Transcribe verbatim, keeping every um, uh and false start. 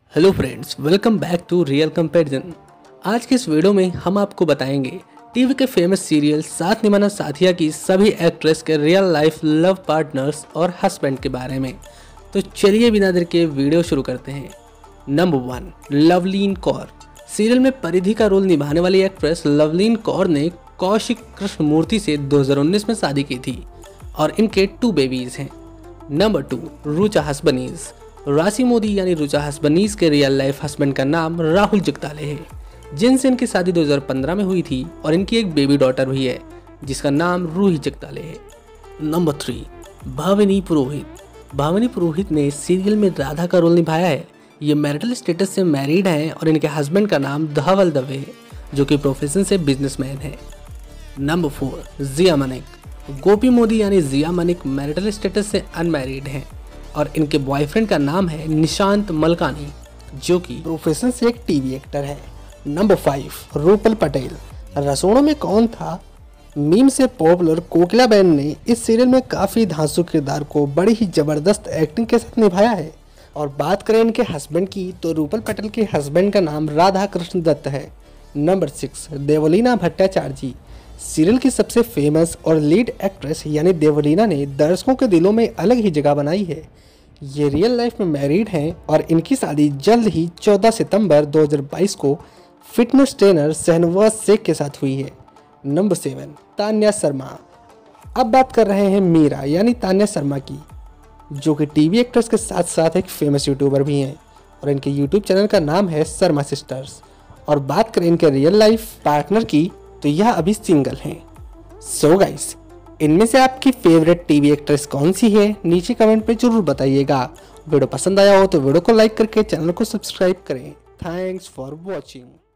Hello friends, welcome back to real comparison. आज के इस वीडियो में हम आपको बताएंगे टीवी के फेमस सीरियल साथ निभाना साथिया की सभी एक्ट्रेस के रियल लाइफ लव पार्टनर्स और हस्बैंड के बारे में। तो चलिए बिना देर के वीडियो शुरू करते हैं। Number one, Lovleen Kaur. Serial में परिधि का रोल निभाने वाली एक्ट्रेस लवलीन कौर ने कौशिक कृष्णमूर्ति से दो हज़ार उन्नीस में शादी की थी और इनके टू बेबीज हैं। Number two, Rucha Hasabnis. राशि मोदी यानी रुचा हसबनीज के रियल लाइफ हस्बैंड का नाम राहुल जगताले है, जिनसे इनकी शादी दो हज़ार पंद्रह में हुई थी और इनकी एक बेबी डॉटर भी है जिसका नाम रूही जगताले है। Number three, Bhavini Purohit. भाविनी पुरोहित ने सीरियल में राधा का रोल निभाया है। ये मैरिटल स्टेटस से मैरिड हैं और इनके हस्बैंड का नाम धवल दवे है, जो कि प्रोफेशन से बिजनेसमैन है। Number four, Jiya Manek. गोपी मोदी यानी जिया मनिक मैरिटल स्टेटस से अनमैरिड हैं और इनके बॉयफ्रेंड का नाम है निशांत मलकानी, जो कि प्रोफेशन से एक टीवी एक्टर है। Number five, Rupal Patel. रसोड़ों में कौन था मीम से पॉपुलर कोकिलाबेन ने इस सीरियल में काफ़ी धांसू किरदार को बड़ी ही ज़बरदस्त एक्टिंग के साथ निभाया है। और बात करें इनके हस्बैंड की तो रूपल पटेल के हस्बैंड का नाम राधा कृष्ण दत्त है। Number six, Devoleena Bhattacharjee ji. Serial की सबसे फेमस और लीड एक्ट्रेस यानी देवलीना ने दर्शकों के दिलों में अलग ही जगह बनाई है। ये रियल लाइफ में मैरिड हैं और इनकी शादी जल्द ही चौदह सितंबर दो हज़ार बाईस को फिटनेस ट्रेनर शहनवाज शेख के साथ हुई है। Number seven, Tanya Sharma. अब बात कर रहे हैं मीरा यानी तान्या शर्मा की, जो कि टीवी एक्ट्रेस के साथ साथ एक फेमस यूट्यूबर भी हैं और इनके यूट्यूब चैनल का नाम है शर्मा सिस्टर्स। और बात करें इनके रियल लाइफ पार्टनर की तो यह अभी सिंगल हैं। सो गाइस, इनमें से आपकी फेवरेट टीवी एक्ट्रेस कौन सी है नीचे कमेंट में जरूर बताइएगा। वीडियो पसंद आया हो तो वीडियो को लाइक करके चैनल को सब्सक्राइब करें। Thanks for watching.